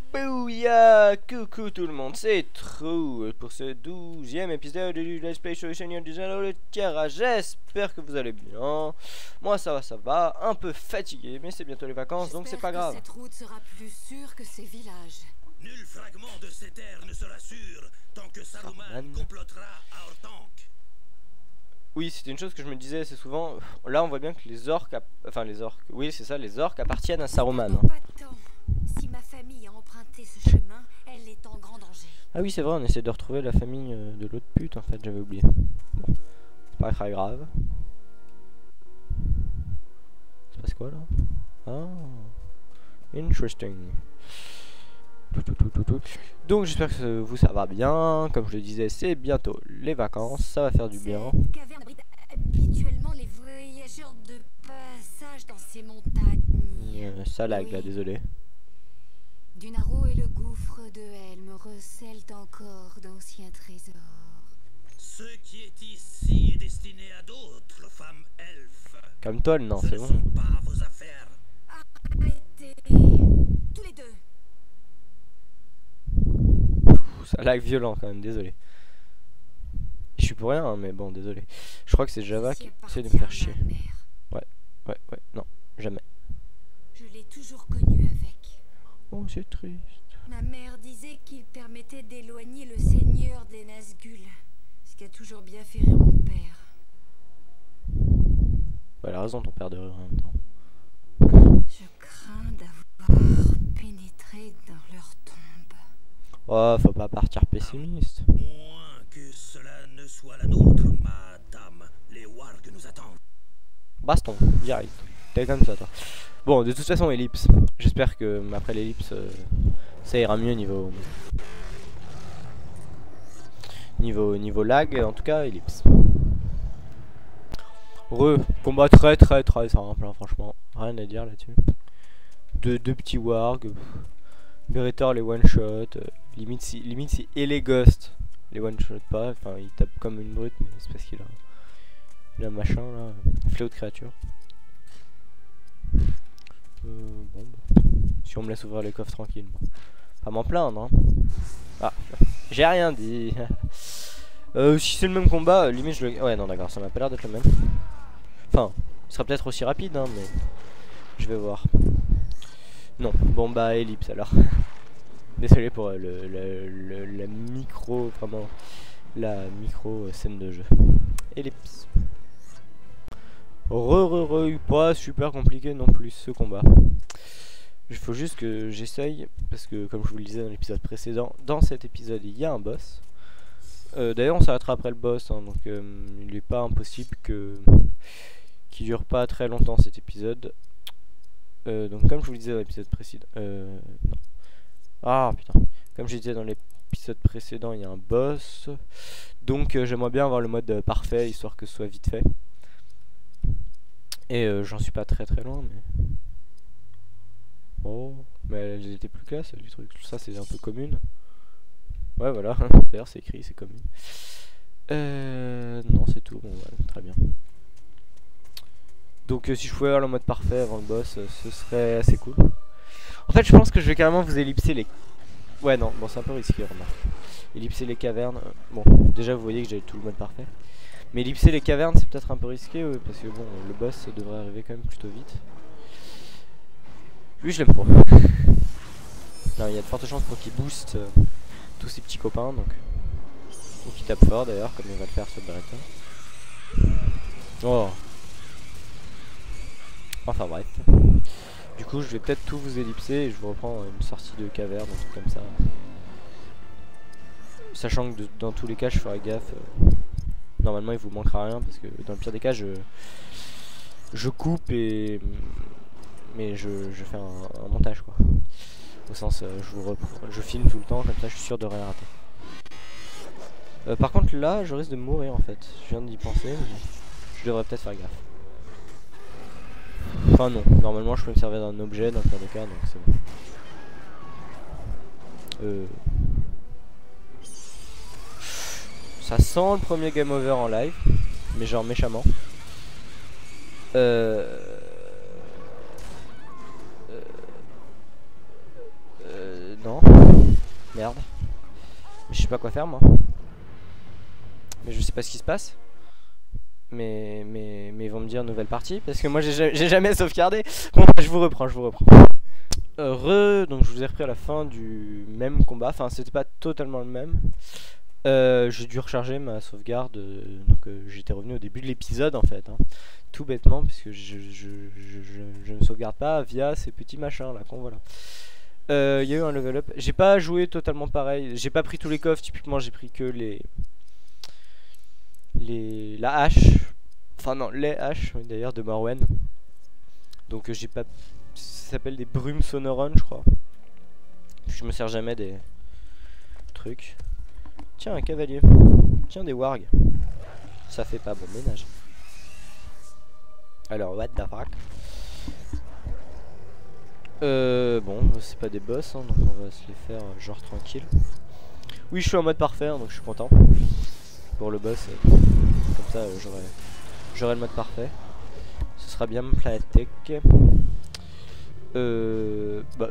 Bouya, coucou tout le monde, c'est Trou pour ce 12e épisode du Let's Play sur le Seigneur des Anneaux, le tirage. J'espère que vous allez bien. Moi ça va, un peu fatigué, mais c'est bientôt les vacances donc c'est pas grave. Cette route sera plus sûre que ces villages. Nul fragment de ces terres ne sera sûr tant que Saruman complotera à Orthanc. Oui, c'était une chose que je me disais assez souvent. Là on voit bien que les orques, enfin les orques, oui c'est ça, les orques appartiennent à Saruman. Pas de temps. Si ma famille a emprunté ce chemin, elle est en grand danger. Ah oui c'est vrai, on essaie de retrouver la famille de l'autre pute en fait, j'avais oublié. Bon, c'est pas très grave. Ça passe quoi là? Ah, interesting. Donc j'espère que vous ça va bien. Comme je le disais, c'est bientôt les vacances, ça va faire du bien. Cette caverne abrite habituellement les voyageurs de passage dans ces montagnes. Ça lag là, désolé. Dunaro et le gouffre de Helm recèlent encore d'anciens trésors. Ce qui est ici est destiné à d'autres femmes elfes. Calme-toi, non, Ce c'est ne bon. sont pas vos affaires. Arrêtez, tous les deux. Ça lag violent quand même, désolé. Je suis pour rien, hein, mais bon, désolé. Je crois que c'est Java qui essaie de me faire chier. Ouais, non, jamais. Je l'ai toujours connu avec. Oh, c'est triste. Ma mère disait qu'il permettait d'éloigner le seigneur des Nazgûl, ce qui a toujours bien fait rire mon père. Ouais, elle a raison, ton père de rire en même temps. Je crains d'avoir pénétré dans leur tombe. Oh, faut pas partir pessimiste. Moins que cela ne soit la nôtre, madame. Les wargs nous attendent. Baston, direct. T'es comme ça, toi. Bon, de toute façon, ellipse. J'espère que après l'ellipse, ça ira mieux niveau lag. En tout cas, ellipse. Combat très simple, hein, franchement. Rien à dire là-dessus. Deux petits wargs. Beretor les one shot. Limite si et les ghosts les one shot pas. Enfin, il tape comme une brute, mais c'est parce qu'il a un machin là. Fléau de créature. Bon, bah. Si on me laisse ouvrir les coffres tranquillement. Pas m'en plaindre, hein. Ah, j'ai rien dit. Si c'est le même combat, limite je le... Ouais, non, d'accord, ça m'a pas l'air d'être le même. Enfin, il sera peut-être aussi rapide, hein, mais... Je vais voir. Non, bon bah, ellipse alors. Désolé pour la micro, vraiment... La micro scène de jeu. Ellipse. Pas super compliqué non plus ce combat. Il faut juste que j'essaye, parce que comme je vous le disais dans l'épisode précédent, dans cet épisode il y a un boss. D'ailleurs on s'arrêtera après le boss, hein, donc il n'est pas impossible qu'il dure pas très longtemps cet épisode. Donc comme je vous le disais dans l'épisode précédent, non. Ah putain, comme je disais dans l'épisode précédent il y a un boss. Donc j'aimerais bien avoir le mode parfait, histoire que ce soit vite fait. Et j'en suis pas très loin, mais... Oh, mais elles étaient plus classe, du truc. Ça, c'est un peu commune. Ouais, voilà. D'ailleurs, c'est écrit, c'est commune. Non, c'est tout. Bon, ouais, très bien. Donc, si je pouvais avoir le mode parfait avant le boss, ce serait assez cool. En fait, je pense que je vais carrément vous ellipser les... Ouais, non, bon, c'est un peu risqué, remarque. Ellipser les cavernes. Bon, déjà, vous voyez que j'ai tout le mode parfait. Mais ellipser les cavernes, c'est peut-être un peu risqué, ouais, parce que bon, le boss ça devrait arriver quand même plutôt vite. Lui, je l'aime pas. Non, il y a de fortes chances pour qu'il booste tous ses petits copains, donc. Ou qu'il tape fort d'ailleurs, comme il va le faire sur Beretta. Oh. Enfin bref. Du coup, je vais peut-être tout vous ellipser et je vous reprends une sortie de caverne, un truc comme ça. Sachant que dans tous les cas, je ferai gaffe. Normalement il vous manquera rien parce que dans le pire des cas je coupe et mais je fais un montage quoi. Au sens je filme tout le temps, comme ça je suis sûr de rien rater. Par contre là je risque de mourir en fait. Je viens d'y penser mais je devrais peut-être faire gaffe. Enfin non, normalement je peux me servir d'un objet dans le pire des cas donc c'est bon. Ça sent le premier game over en live, mais genre méchamment. Non. Merde. Mais je sais pas quoi faire moi. Mais je sais pas ce qui se passe. Mais ils vont me dire nouvelle partie. Parce que moi j'ai jamais sauvegardé. Bon, je vous reprends. Donc je vous ai repris à la fin du même combat. Enfin c'était pas totalement le même. J'ai dû recharger ma sauvegarde. Donc j'étais revenu au début de l'épisode en fait. Hein. Tout bêtement. Parce que je ne sauvegarde pas via ces petits machins là qu'on voit là. Il y a eu un level up. J'ai pas joué totalement pareil. J'ai pas pris tous les coffres. Typiquement j'ai pris que la hache. Enfin non, les haches d'ailleurs de Morwen. Donc j'ai pas... Ça s'appelle des brumes sonoron je crois. Je me sers jamais des trucs. Tiens un cavalier. Tiens des wargs. Ça fait pas bon ménage. Alors what the fuck. Bon c'est pas des boss hein, donc on va se les faire genre tranquille. Oui je suis en mode parfait hein, donc je suis content. Pour le boss comme ça j'aurai le mode parfait. Ce sera bien planétique. Bah,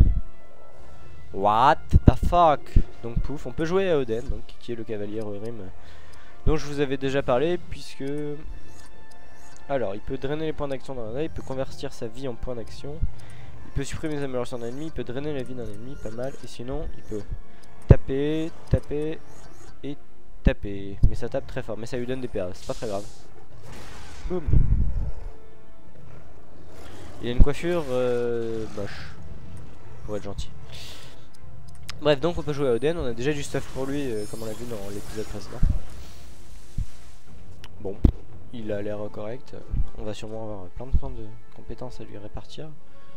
what the fuck. Donc pouf on peut jouer à Oden donc, qui est le cavalier Rurim dont je vous avais déjà parlé puisque alors il peut drainer les points d'action d'un ennemi, il peut convertir sa vie en points d'action. Il peut supprimer les améliorations d'un ennemi, il peut drainer la vie d'un ennemi, pas mal. Et sinon, il peut taper et taper. Mais ça tape très fort, mais ça lui donne des PA, c'est pas très grave. Boum. Il a une coiffure moche, pour être gentil. Bref, donc on peut jouer à Oden, on a déjà du stuff pour lui, comme on l'a vu dans l'épisode précédent. Bon, il a l'air correct. On va sûrement avoir plein de points de compétences à lui répartir.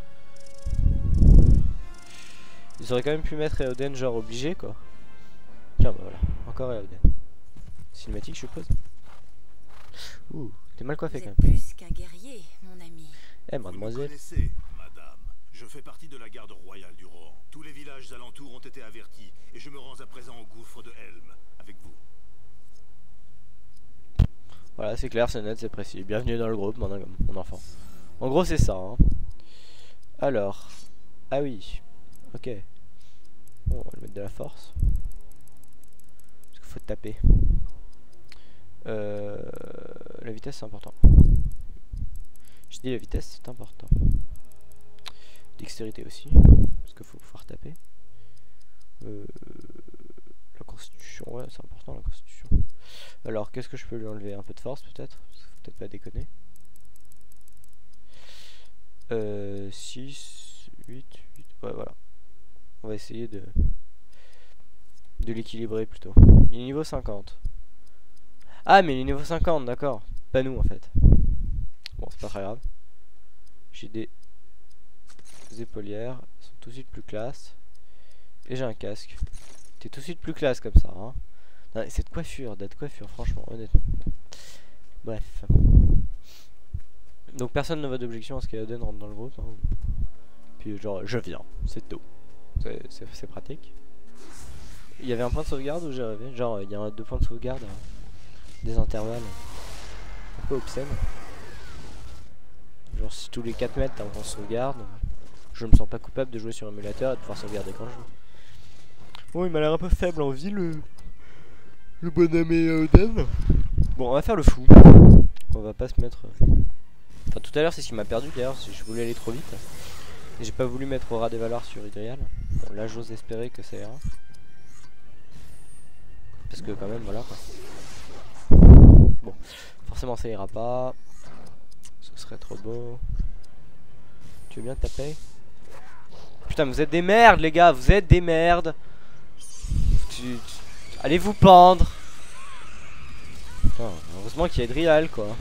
Ils auraient quand même pu mettre Eoden genre obligé quoi. Tiens bah voilà, encore Eoden. Cinématique je suppose. Ouh, t'es mal coiffé quand même. Plus qu'un guerrier, mon ami. Eh mademoiselle. Vous me connaissez, madame. Je fais partie de la garde royale du Rohan. Tous les villages alentours ont été avertis et je me rends à présent au gouffre de Helm avec vous. Voilà, c'est clair, c'est net, c'est précis. Bienvenue dans le groupe, mon enfant. En gros c'est ça hein. Alors, ah oui, ok. Bon, on va le mettre de la force. Parce qu'il faut taper. La vitesse c'est important. Je dis la vitesse c'est important. Dextérité aussi. Parce qu'il faut pouvoir taper. La constitution, ouais c'est important la constitution. Alors qu'est-ce que je peux lui enlever? Un peu de force peut-être? Faut peut-être pas déconner. 6, 8, ouais voilà. On va essayer de l'équilibrer plutôt. Il est niveau 50. Ah mais il est niveau 50 d'accord. Pas nous en fait. Bon c'est pas très grave. J'ai des épaulières. Elles sont tout de suite plus classe. Et j'ai un casque. T'es tout de suite plus classe comme ça hein. Non, cette coiffure, date coiffure franchement honnêtement. Bref. Donc personne ne voit d'objection à ce qu'Eoden rentre dans le groupe hein. Puis genre je viens, c'est tout. C'est pratique. Il y avait un point de sauvegarde où j'ai rêvé. Genre il y a 2 points de sauvegarde des intervalles un peu obscènes. Genre si tous les 4 mètres t'as un point de sauvegarde, je me sens pas coupable de jouer sur émulateur et de pouvoir sauvegarder quand je veux. Bon il m'a l'air un peu faible en vie le bonhomme Eoden. Bon on va faire le fou. On va pas se mettre... Enfin tout à l'heure c'est ce qui m'a perdu d'ailleurs, je voulais aller trop vite. Et j'ai pas voulu mettre au ras des valeurs sur Idrial. Bon là j'ose espérer que ça ira. Parce que quand même voilà quoi. Bon, forcément ça ira pas. Ce serait trop beau. Tu veux bien taper? Putain vous êtes des merdes les gars, vous êtes des merdes. Allez vous pendre. Putain, heureusement qu'il y a Idrial quoi.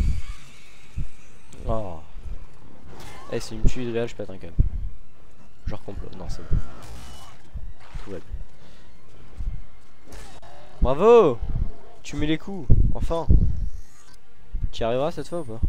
Oh. Eh si il me tue Idrial je pète un câble. Genre complot, non c'est bon. Tout va bien. Bravo. Tu mets les coups, enfin. Tu y arriveras cette fois ou pas?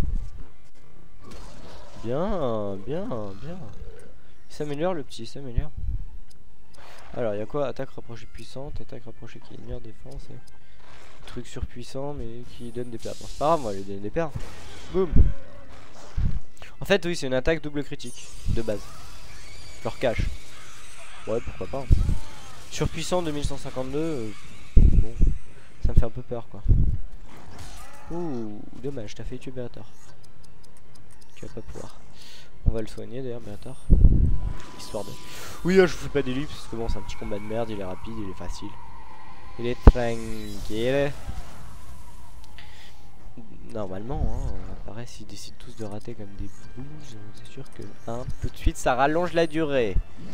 Bien, bien, bien. Il s'améliore le petit, il s'améliore. Alors il y a quoi? Attaque rapprochée puissante, attaque rapprochée qui est meilleure défense et... Truc surpuissant mais qui donne des pertes. Bon, c'est pas grave, on va lui donner des pertes. Boum. En fait oui c'est une attaque double critique de base. Je leur cache. Ouais, pourquoi pas. Surpuissant 2152, bon, ça me fait un peu peur quoi. Ouh, dommage, t'as fait tuer Beator. Tu vas pas pouvoir. On va le soigner d'ailleurs, Beator. Histoire de... Oui, je vous fais pas d'ellipse parce que bon, c'est un petit combat de merde, il est rapide, il est facile. Il est tranquille. Normalement, hein, pareil, s'ils décident tous de rater comme des bouses, c'est sûr que tout de suite ça rallonge la durée.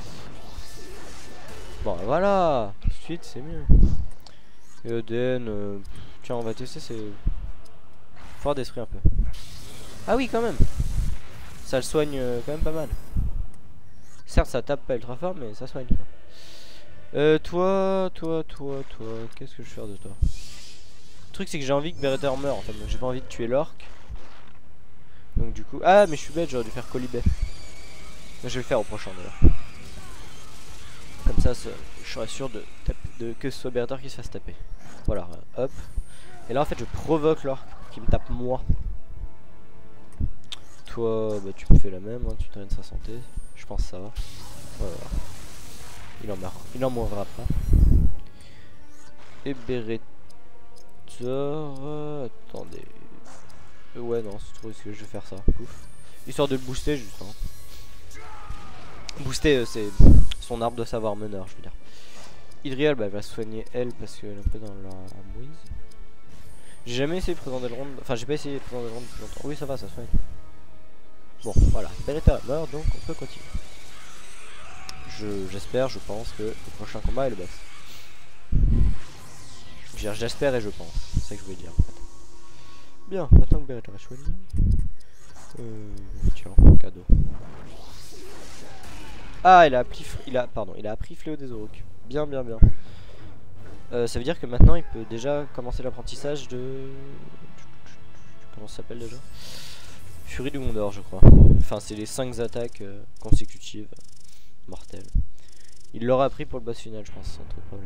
Bon, voilà, tout de suite c'est mieux. Et Oden, tiens, on va tester, c'est fort d'esprit un peu. Ah oui, quand même. Ça le soigne quand même pas mal. Certes, ça tape pas ultra fort, mais ça soigne quoi. Toi, qu'est-ce que je vais faire de toi? Le truc c'est que j'ai envie que Beretta meure en fait, donc j'ai pas envie de tuer l'orque. Donc du coup... Ah mais je suis bête, j'aurais dû faire Colibet. Je vais le faire au prochain d'ailleurs. Comme ça, je serai sûr que ce soit Beretta qui se fasse taper. Voilà, hop. Et là en fait je provoque l'orque qui me tape moi. Toi, bah tu me fais la même, hein, tu draines sa santé. Je pense que ça va. Voilà. Il en mourra pas. Et Beretta... attendez. Ouais non, c'est trop risqué, je vais faire ça. Pouf. Histoire de le booster juste. Hein. Booster c'est son arbre de savoir meneur, je veux dire. Idriel bah, elle va soigner elle parce qu'elle est un peu dans la mouise. J'ai jamais essayé de présenter le ronde. Enfin j'ai pas essayé de présenter le ronde depuis longtemps. Oui ça va, ça soigne. Bon voilà, Beretta meurt donc on peut continuer. J'espère, je pense que le prochain combat est le boss. J'espère et je pense, c'est ça que je voulais dire en fait. Bien, maintenant que Beretta est soigné. Tiens, cadeau. Ah, il a appris Fléau des Aurochs. Bien. Ça veut dire que maintenant il peut déjà commencer l'apprentissage de... Comment ça s'appelle déjà? Furie du Gondor je crois. Enfin c'est les 5 attaques consécutives mortelles. Il l'aura appris pour le boss final je pense sans trop de problème.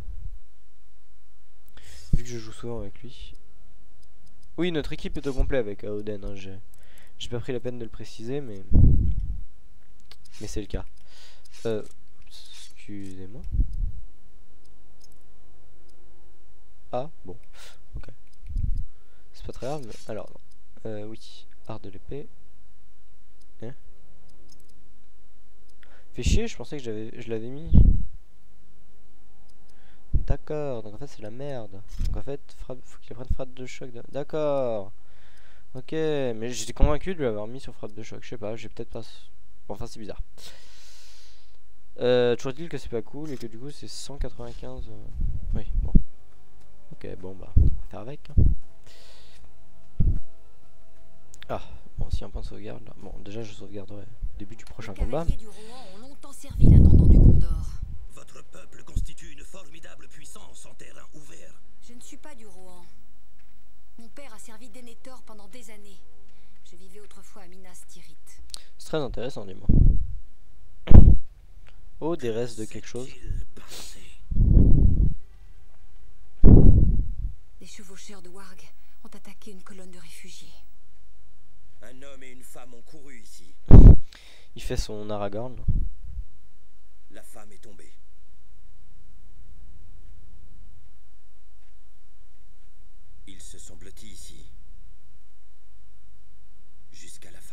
Vu que je joue souvent avec lui. Oui notre équipe est au complet avec Oden hein. J'ai pas pris la peine de le préciser mais c'est le cas. Excusez-moi. Ah bon, ok. C'est pas très grave mais... Alors non. Oui, art de l'épée. Hein? Fait chier, je pensais que je l'avais mis. D'accord, donc en fait c'est la merde. Donc en fait, faut qu'il apprenne frappe de choc. D'accord. Ok, mais j'étais convaincu de l'avoir mis sur frappe de choc. Je sais pas, j'ai peut-être pas... Bon, enfin c'est bizarre. Toujours dit que c'est pas cool et que du coup c'est 195. Oui, bon. Ok, bon bah, on va faire avec. Hein. Ah, bon, si un point de sauvegarde là. Bon, déjà je sauvegarderai au début du prochain combat. Les cavaliers du Rohan ont longtemps servi l'intendant du Gondor. Votre peuple constitue une formidable puissance en terrain ouvert. Je ne suis pas du Rohan. Mon père a servi Denethor pendant des années. Je vivais autrefois à Minas Tirith. C'est très intéressant, dis-moi. Oh, des restes de quelque chose. Des chevaucheurs de Warg ont attaqué une colonne de réfugiés. Un homme et une femme ont couru ici. Il fait son Aragorn. La femme est tombée. Ils se sont blottis ici. Jusqu'à la fin.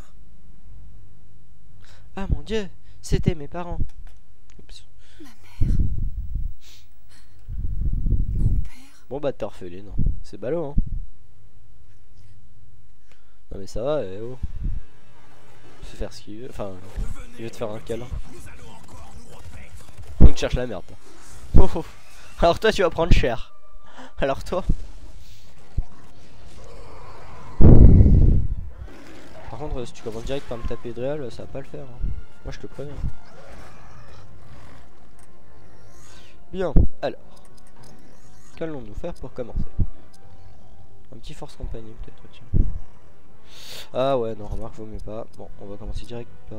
Ah mon dieu, c'était mes parents. Oups. Ma mère. Mon père. Bon bah t'es orpheline, non. C'est ballot hein. Non mais ça va, oh. Il fait faire ce qu'il veut, enfin, il veut te faire un câlin. On te cherche la merde. Oh, oh. Alors toi tu vas prendre cher. Alors toi. Par contre si tu commences direct par me taper Idriel, ça va pas le faire. Hein. Moi je te préviens. Bien, alors. Qu'allons-nous faire pour commencer? Un petit force compagnie peut-être, tiens. Ah ouais, non, remarque, vaut mieux pas. Bon, on va commencer direct par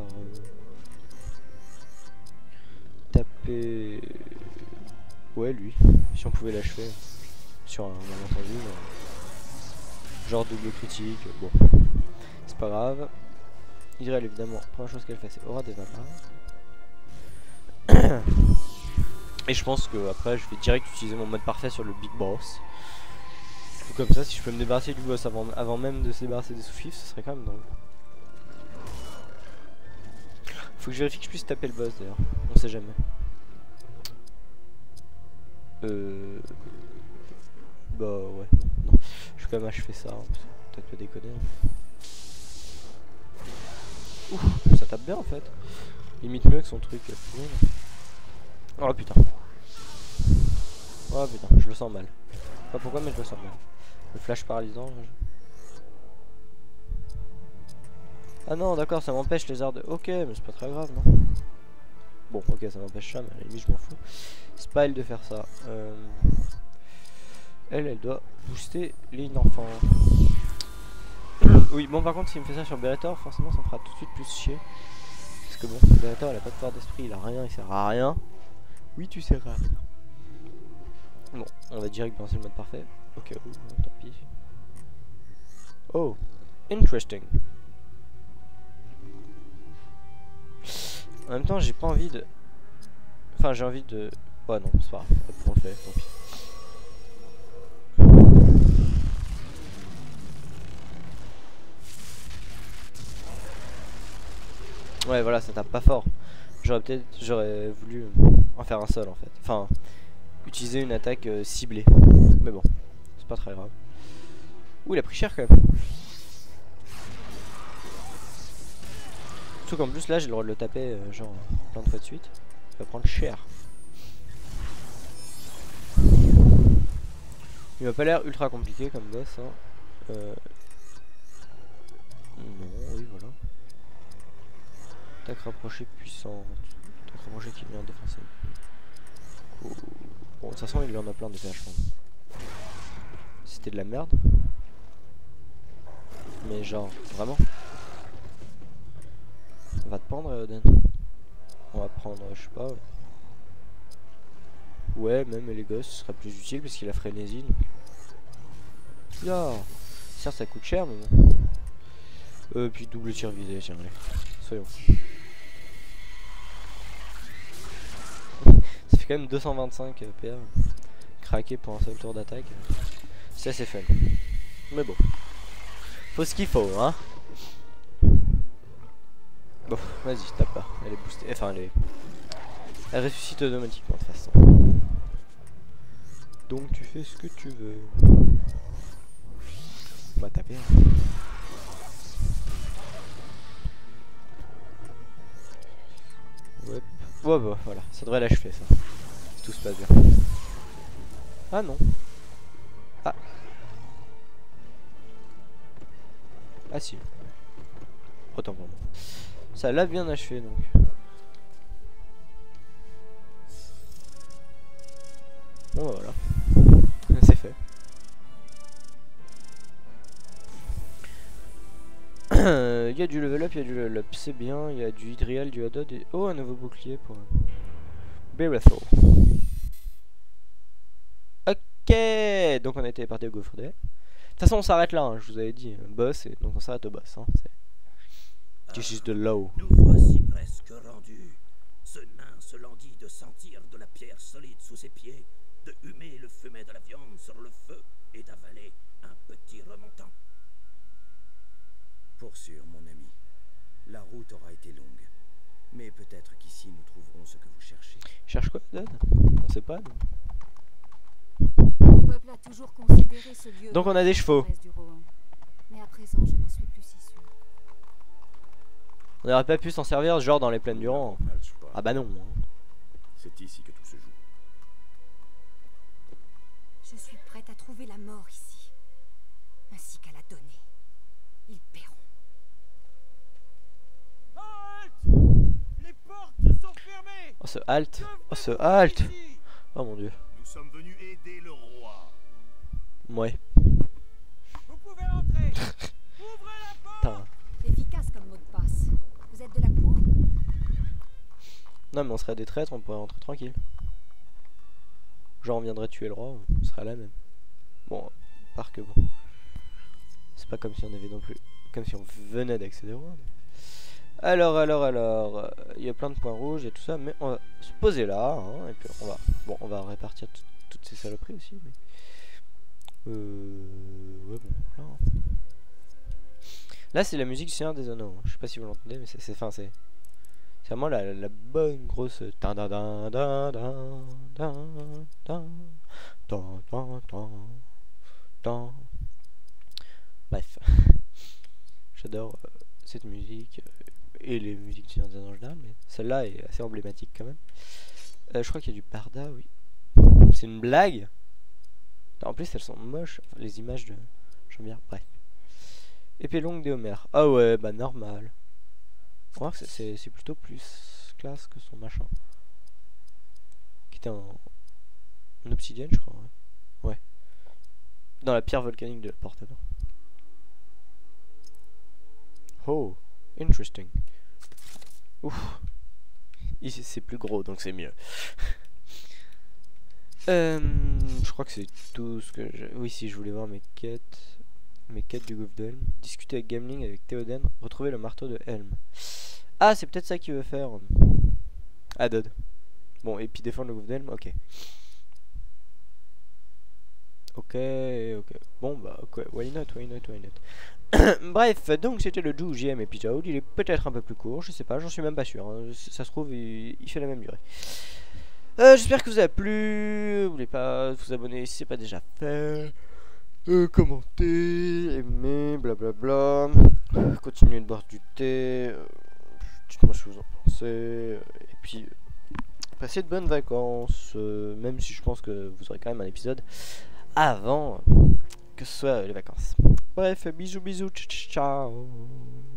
taper... Ouais, lui. Si on pouvait l'achever sur un malentendu. Genre double critique, bon. C'est pas grave. Idriel, évidemment, première chose qu'elle fait, c'est aura des vapeurs. Et je pense que après je vais direct utiliser mon mode parfait sur le Big Boss. Comme ça, si je peux me débarrasser du boss avant même de se débarrasser des sous-fifs, ce serait quand même drôle. Faut que je vérifie que je puisse taper le boss d'ailleurs, on sait jamais. Bah ouais, non. Je vais quand même achever ça, hein, peut-être pas déconner. Ouf, ça tape bien en fait. Limite mieux que son truc. Oh putain. Oh putain, je le sens mal. Pas pourquoi mais je le sens mal. Le flash paralysant. Ah non d'accord, ça m'empêche les arts de... Ok mais c'est pas très grave non. Bon ok ça m'empêche ça mais à la limite je m'en fous. C'est pas elle de faire ça. Elle doit booster les enfants. Oui bon par contre s'il me fait ça sur Bellator forcément ça me fera tout de suite plus chier. Parce que bon Bellator il a pas de pouvoir d'esprit, il a rien, il sert à rien. Oui tu sers à rien. Bon on va direct lancer le mode parfait. Ok tant pis. Oh interesting. En même temps j'ai pas envie de... Enfin j'ai envie de... Ouais non c'est pas grave, on le fait, tant pis. Ouais voilà ça tape pas fort. J'aurais voulu en faire un seul en fait. Enfin utiliser une attaque ciblée. Mais bon c'est pas très grave. Ouh il a pris cher quand même. Surtout qu'en plus là j'ai le droit de le taper genre plein de fois de suite. Il va prendre cher. Il m'a pas l'air ultra compliqué comme boss hein. Non oui voilà. Attaque rapprochée puissante. Attaque rapprochée qui vient défoncer. Cool. Bon de toute façon il en a plein de PH. C'était de la merde. Mais genre vraiment. On va te prendre Oden. On va prendre je sais pas. Ouais même les gosses ce serait plus utile parce qu'il a frénésie donc. Là. Certes ça coûte cher mais bon. Puis double tir visé tiens allez. Soyons. Ça fait quand même 225 PA. Craqué pour un seul tour d'attaque. C'est assez fun. Mais bon. Faut ce qu'il faut hein. Bon vas-y tape pas. Elle est boostée. Enfin elle ressuscite automatiquement de toute façon. Donc tu fais ce que tu veux. On va taper hein. Ouais. Ouais bah voilà, ça devrait l'achever ça. Si tout se passe bien. Ah non. Ah. Ah si. Autant pour moi. Ça l'a bien achevé donc. Bon bah voilà. C'est fait. Il y a du level up, il y a du level up, c'est bien, il y a du hydrial, du hadod et... Oh un nouveau bouclier pour... Beratho. Ok, donc on a été parti au gouffre de... De toute façon on s'arrête là, hein, je vous avais dit, boss, et donc on s'arrête au boss. Hein, This is the low. Nous voici presque rendus. Ce nain se languit de sentir de la pierre solide sous ses pieds, de humer le fumet de la viande sur le feu et d'avaler un petit remontant. Pour sûr, mon ami. La route aura été longue. Mais peut-être qu'ici nous trouverons ce que vous cherchez. Cherche quoi, Dad? On sait pas. Le peuple a toujours considéré ce lieu. Donc on a des chevaux. Mais à présent, je n'en suis plus si sûr. On n'aurait pas pu s'en servir genre dans les plaines du Rang. Ah bah non. Hein. C'est ici que tout se joue. Je suis prête à trouver la mort ici, ainsi qu'à la donner. Ils paieront. Les portes sont fermées. Oh ce halt. Oh ce halt. Oh mon dieu. Nous sommes venus aider le roi. Ouais. Vous pouvez entrer. Ouvrez la porte. Putain. Efficace comme mot de passe. Vous êtes de la cour? Non mais on serait des traîtres, on pourrait rentrer tranquille. Genre on viendrait tuer le roi, on serait là même. Bon, part que bon. C'est pas comme si on avait non plus... Comme si on venait d'accéder au roi. Alors, il y a plein de points rouges et tout ça, mais on va se poser là, hein, et puis on va répartir toutes ces saloperies aussi, mais ouais bon, voilà. Là c'est la musique du Seigneur des Anneaux, je sais pas si vous l'entendez, mais c'est vraiment la bonne grosse bref. J'adore cette musique et les musiques du Seigneur des Anneaux en général, mais celle-là est assez emblématique quand même. Je crois qu'il y a du Barda, oui. C'est une blague. En plus elles sont moches, enfin, les images de Jean-Pierre, bref. Épée longue des Homères. Ah ouais, bah normal. On voit que c'est plutôt plus classe que son machin. Qui était en obsidienne, je crois. Ouais. Dans la pierre volcanique de la porte avant. Oh, interesting. Ouf. Ici c'est plus gros donc c'est mieux. Je crois que c'est tout ce que je... Oui, si je voulais voir mes quêtes du gouffre de Helm. Discuter avec Gamling, avec Théoden. Retrouver le marteau de Helm. Ah, c'est peut-être ça qu'il veut faire. Adod. Bon, et puis défendre le gouffre de Helm, ok. Ok. Bon, bah, ok. Why not. Bref, donc c'était le 12e épisode. Il est peut-être un peu plus court, je sais pas, j'en suis même pas sûr. Hein. Ça se trouve, il fait la même durée. J'espère que vous a plu. N'oubliez pas de vous abonner si c'est pas déjà fait. Commenter, aimer, blablabla. Continuez de boire du thé. Dites-moi ce que vous en pensez. Et puis, passez de bonnes vacances. Même si je pense que vous aurez quand même un épisode avant que ce soit les vacances. Bref, bisous, ciao.